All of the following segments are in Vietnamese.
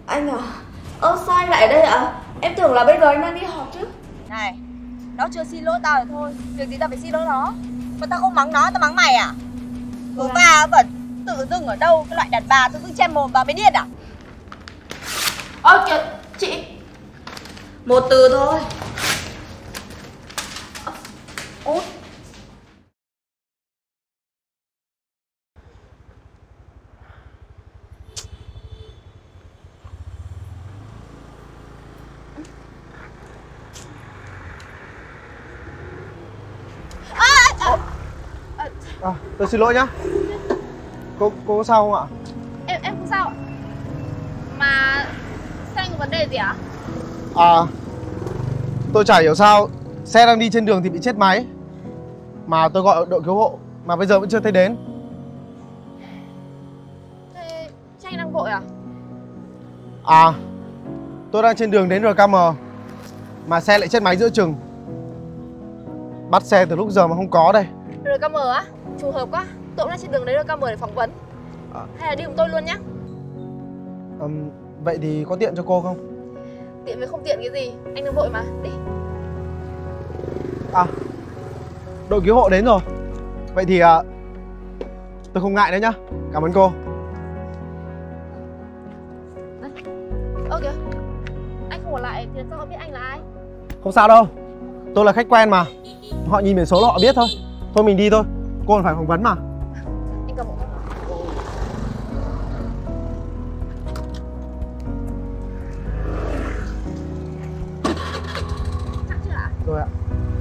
Anh à, sao anh lại ở đây ạ? Em tưởng là bây giờ anh đang đi họp chứ. Này, nó chưa xin lỗi tao thì thôi, việc gì tao phải xin lỗi nó. Mà tao không mắng nó, tao mắng mày à? Cứ va vẩn, tự dưng ở đâu cái loại đàn bà tự dưng chen mồm vào mới điên à? Ơ kìa, chị. Một từ thôi. Út. Tôi xin lỗi nhá. Cô có sao không ạ? Em không sao ạ. Mà xe anh có vấn đề gì ạ? Tôi chả hiểu sao xe đang đi trên đường thì bị chết máy. Mà tôi gọi đội cứu hộ mà bây giờ vẫn chưa thấy đến. Thế chắc anh đang vội À? Tôi đang trên đường đến RKM mà xe lại chết máy giữa chừng. Bắt xe từ lúc giờ mà không có đây. RKM á? Trùng hợp quá. Tôi cũng đang trên đường đến RKM để phỏng vấn. Hay là đi cùng tôi luôn nhá. Vậy thì có tiện cho cô không? Tiện với không tiện cái gì, anh đang vội mà. Đi. Đội cứu hộ đến rồi. Vậy thì tôi không ngại nữa nhá. Cảm ơn cô. Ơ kìa, anh không ở lại thì làm sao họ biết anh là ai? Không sao đâu. Tôi là khách quen mà. Họ nhìn biển số là họ biết thôi. Thôi mình đi thôi. Cô còn phải phỏng vấn mà. Anh cầm hộ. Chắc chưa ạ? Rồi ạ.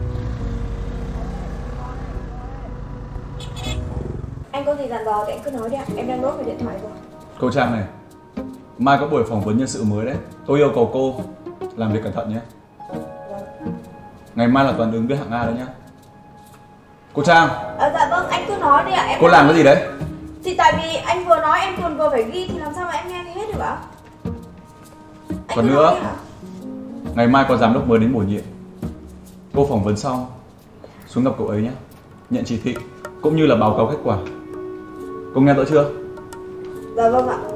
Anh có gì dặn dò thì anh cứ nói đi ạ. Em đang nốt về điện thoại rồi. Cô Trang này, mai có buổi phỏng vấn nhân sự mới đấy. Tôi yêu cầu cô làm việc cẩn thận nhé. Ngày mai là toàn ứng viên hạng A đấy nhá. Cô Trang. Dạ vâng, anh cứ nói đi ạ. Em cô làm cái gì đấy? Thì tại vì anh vừa nói em còn vừa phải ghi thì làm sao mà em nghe hết được ạ? Còn nữa, ngày mai có giám đốc mới đến bổ nhiệm. Cô phỏng vấn xong xuống gặp cậu ấy nhé. Nhận chỉ thị cũng như là báo cáo kết quả. Cô nghe rõ chưa? Dạ vâng ạ.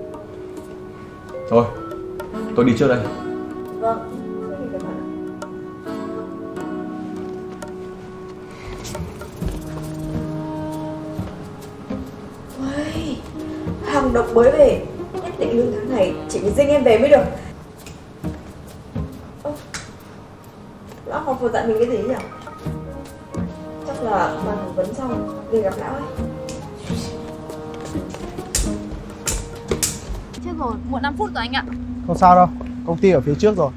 Thôi, tôi đi trước đây. Vâng. Ôi, hàng độc mới về. Nhất định lương tháng này chỉ phải dinh em về mới được. Lão Ngọc vừa dặn mình cái gì nhỉ? Chắc là bàn phỏng vấn xong về gặp lão ấy. Chết rồi, muộn 5 phút rồi anh ạ. Không sao đâu. Công ty ở phía trước rồi.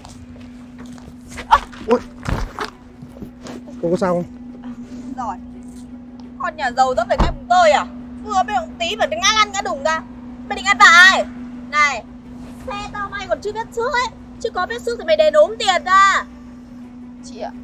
Ui. Cô có sao không? Rồi, con nhà giàu dẫm phải cái bụng tôi à? Vừa mới động tí mà ngã lăn ngã đùng ra. Mày định ăn vạ ai? Này, xe tao may còn chưa biết xước ấy. Chứ có biết xước thì mày đền ốm tiền ra. Chị ạ.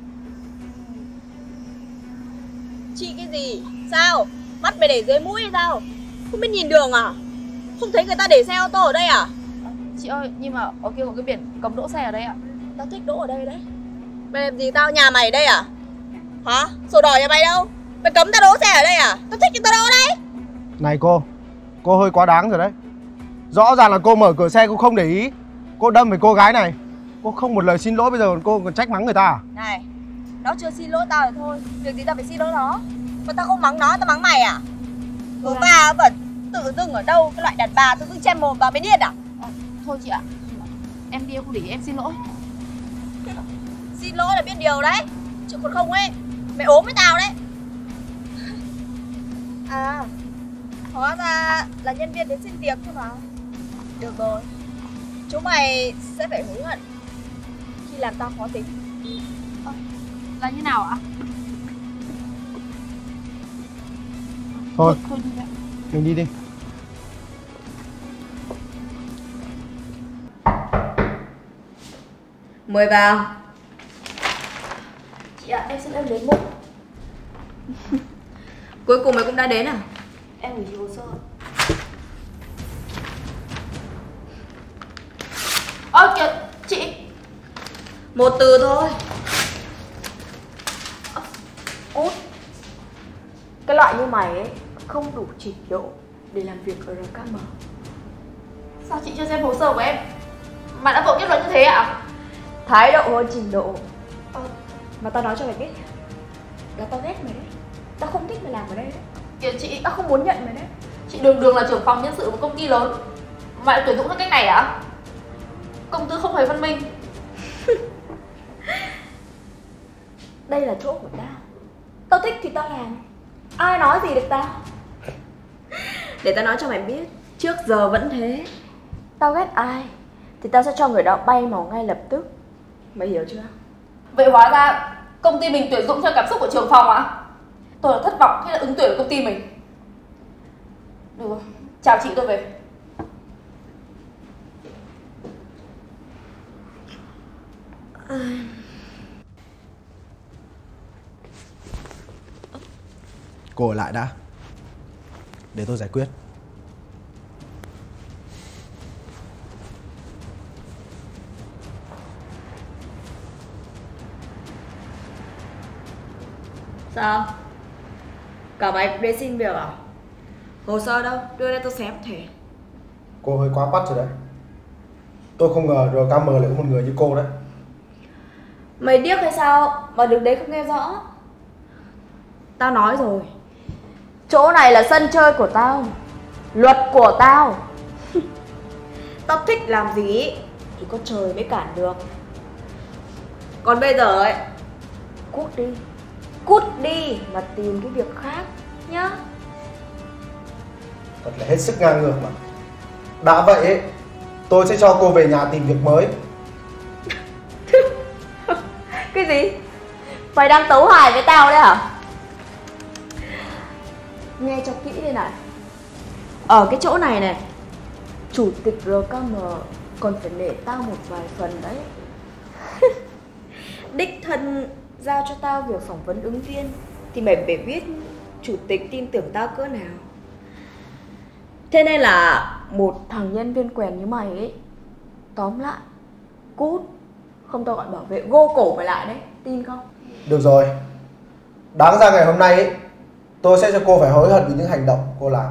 Chị cái gì? Sao? Mắt mày để dưới mũi hay sao? Không biết nhìn đường à? Không thấy người ta để xe ô tô ở đây à? Chị ơi, nhưng mà ở kia có cái biển cấm đỗ xe ở đây ạ. Tao thích đỗ ở đây đấy. Mày làm gì tao nhà mày đây à? Hả? Sổ đỏ nhà mày đâu? Mày cấm tao đỗ xe ở đây à? Tao thích thì tao đỗ ở đây. Này cô hơi quá đáng rồi đấy. Rõ ràng là cô mở cửa xe cô không để ý. Cô đâm với cô gái này. Cô không một lời xin lỗi, bây giờ cô còn trách mắng người ta à? Này, nó chưa xin lỗi tao thì thôi. Việc gì tao phải xin lỗi nó. Mà tao không mắng nó, tao mắng mày à? Cứ va vẩn, tự dưng ở đâu cái loại đàn bà tự dưng chen mồm vào mới điên à? Thôi chị ạ, em đi không để ý, em xin lỗi. Xin lỗi là biết điều đấy. Chứ còn không ấy, mày ốm với tao đấy. À, hóa ra là nhân viên đến xin việc thôi mà. Được rồi, chúng mày sẽ phải hối hận khi làm tao khó tính. Là như nào ạ? Thôi đi ạ. mình đi đi. Mời vào. Chị ạ, em xin em lấy múc. Cuối cùng mày cũng đã đến à? Em gửi chị hồ sơ. Ơ kìa, chị. Một từ thôi. Út. Cái loại như mày ấy không đủ trình độ để làm việc ở RKM. Sao chị chưa xem hồ sơ của em mà đã vội kết luận như thế ạ? Thái độ hơn trình độ. Mà tao nói cho mày biết là tao ghét mày đấy. Tao không thích mày làm ở đây đấy. Kìa chị, Tao không muốn nhận mày đấy. chị đường đường là trưởng phòng nhân sự của một công ty lớn mà lại tuyển dụng theo cách này à? Công tư không hề văn minh. Đây là chỗ của tao. Tao thích thì tao làm. Ai nói gì được tao. Để tao nói cho mày biết, trước giờ vẫn thế. Tao ghét ai thì tao sẽ cho người đó bay màu ngay lập tức. Mày hiểu chưa? Vậy hóa ra công ty mình tuyển dụng theo cảm xúc của trưởng phòng à? Tôi là thất vọng khi đã ứng tuyển ở công ty mình. Được rồi, chào chị, tôi về. Cô ở lại đã, để tôi giải quyết. Sao? Cả mày cũng đến xin việc à? Hồ sơ đâu? Đưa đây tôi xem thể. Cô hơi quá quắt rồi đấy. Tôi không ngờ RKM lại có một người như cô đấy. Mày điếc hay sao mà đứng đấy không nghe rõ? Tao nói rồi, chỗ này là sân chơi của tao, luật của tao. Tao thích làm gì thì có trời mới cản được. Còn bây giờ ấy, cút đi mà tìm cái việc khác nhá. Thật là hết sức ngang ngược mà. Đã vậy ấy, tôi sẽ cho cô về nhà tìm việc mới. Cái gì? Mày đang tấu hài với tao đấy hả? Nghe cho kỹ đây này. Ở cái chỗ này này, chủ tịch RKM còn phải nể tao một vài phần đấy. Đích thân giao cho tao việc phỏng vấn ứng viên thì mày phải biết chủ tịch tin tưởng tao cỡ nào. Thế nên là một thằng nhân viên quèn như mày ấy, tóm lại, cút. Không tao gọi bảo vệ gô cổ mày lại đấy, tin không? Được rồi, đáng ra ngày hôm nay ấy, tôi sẽ cho cô phải hối hận vì những hành động cô làm.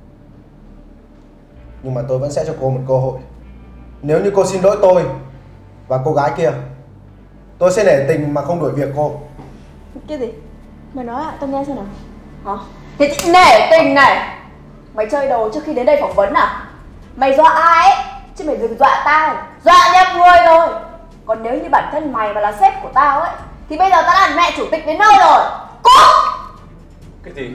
Nhưng mà tôi vẫn sẽ cho cô một cơ hội. Nếu như cô xin lỗi tôi và cô gái kia, tôi sẽ nể tình mà không đuổi việc cô. Cái gì? Mày nói ạ, tao nghe xem nào. Hả? Thế thì nể tình này. Mày chơi đồ trước khi đến đây phỏng vấn à? Mày dọa ai ấy? Chứ mày đừng dọa tao. Dọa nhầm người rồi. Còn nếu như bản thân mày mà là sếp của tao ấy thì bây giờ tao là mẹ chủ tịch đến nơi rồi. Cút! Cái gì?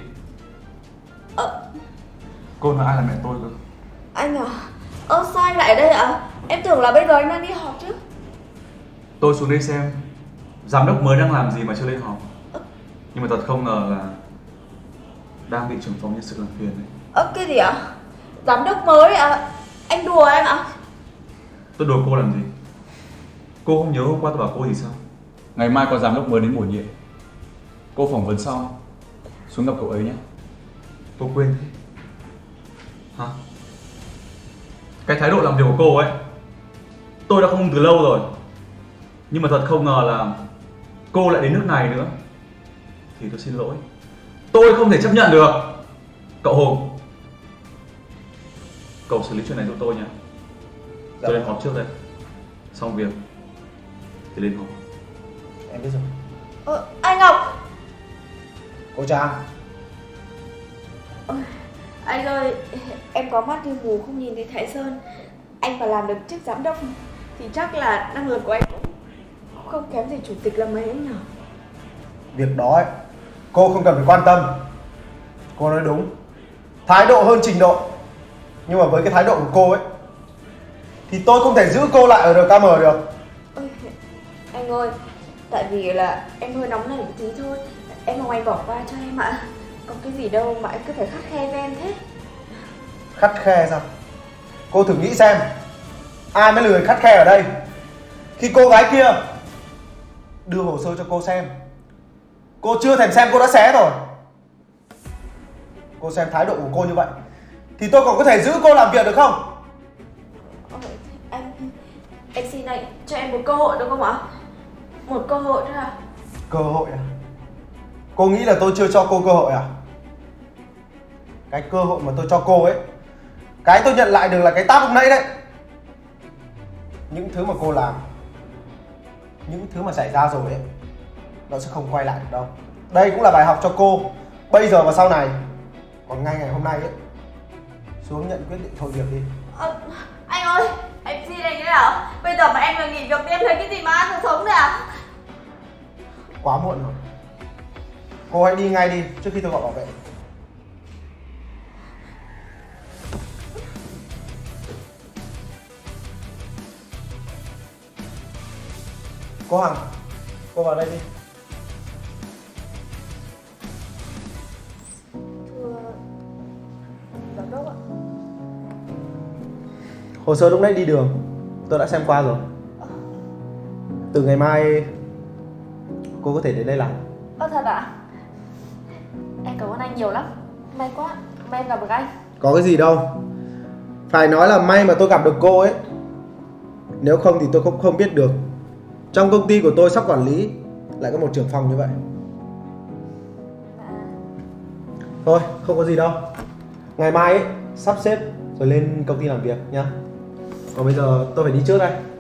Cô nói ai là mẹ tôi cơ? Anh à? Sao anh lại ở đây ạ? Em tưởng là bây giờ anh đang đi họp chứ. Tôi xuống đây xem giám đốc mới đang làm gì mà chưa lên họp. Nhưng mà thật không ngờ là đang bị trưởng phòng nhân sự làm phiền đấy. Cái gì ạ? Giám đốc mới ạ? Anh đùa em ạ? Tôi đùa cô làm gì? Cô không nhớ hôm qua tôi bảo cô thì sao? Ngày mai có giám đốc mới đến bổ nhiệm. Cô phỏng vấn xong xuống gặp cậu ấy nhé. Cô quên thế. Hả? Cái thái độ làm việc của cô ấy tôi đã không từ lâu rồi. Nhưng mà thật không ngờ là cô lại đến nước này nữa. Thì tôi xin lỗi. Tôi không thể chấp nhận được. Cậu Hùng, cậu xử lý chuyện này giúp tôi nhé. Tôi lên họp trước đây. Xong việc thì lên họp. Em biết rồi. Anh Ngọc. Cô Trang. Anh ơi, em có mắt như mù không nhìn thấy Thái Sơn. Anh mà làm được chức giám đốc thì chắc là năng lực của anh cũng không kém gì chủ tịch là mấy ấy nhỉ? Việc đó ấy, cô không cần phải quan tâm. Cô nói đúng, thái độ hơn trình độ. Nhưng mà với cái thái độ của cô ấy thì tôi không thể giữ cô lại ở RKM được. Anh ơi, tại vì là em hơi nóng này một tí thôi. Em mong anh bỏ qua cho em ạ. Có cái gì đâu mà anh cứ phải khắt khe với em thế. Khắt khe sao? Cô thử nghĩ xem, ai mới là người khắt khe ở đây? Khi cô gái kia đưa hồ sơ cho cô xem, cô chưa thèm xem cô đã xé rồi. Cô xem thái độ của cô như vậy thì tôi còn có thể giữ cô làm việc được không? Anh xin anh cho em một cơ hội được không ạ? Một cơ hội thôi à? Cơ hội à? Cô nghĩ là tôi chưa cho cô cơ hội à? Cái cơ hội mà tôi cho cô ấy, cái tôi nhận lại được là cái tát lúc nãy đấy. những thứ mà cô làm, những thứ mà xảy ra rồi ấy, nó sẽ không quay lại được đâu. Đây cũng là bài học cho cô, bây giờ và sau này. Còn ngay ngày hôm nay ấy, xuống nhận quyết định thôi việc đi. Anh ơi, em xin anh đấy à? Bây giờ mà em mà nghỉ việc thì em thấy cái gì mà ăn được sống đấy à? Quá muộn rồi. Cô hãy đi ngay đi trước khi tôi gọi bảo vệ. Cô Hằng, cô vào đây đi. Thưa giám đốc ạ. Hồ sơ lúc nãy đi đường tôi đã xem qua rồi. Từ ngày mai cô có thể đến đây làm. Thật ạ? Em cảm ơn anh nhiều lắm. May quá, may em gặp được anh. Có cái gì đâu. Phải nói là may mà tôi gặp được cô ấy. Nếu không thì tôi cũng không biết được trong công ty của tôi sắp quản lý lại có một trưởng phòng như vậy. Thôi, không có gì đâu. Ngày mai ấy, sắp xếp rồi lên công ty làm việc nhá. Còn bây giờ tôi phải đi trước đây.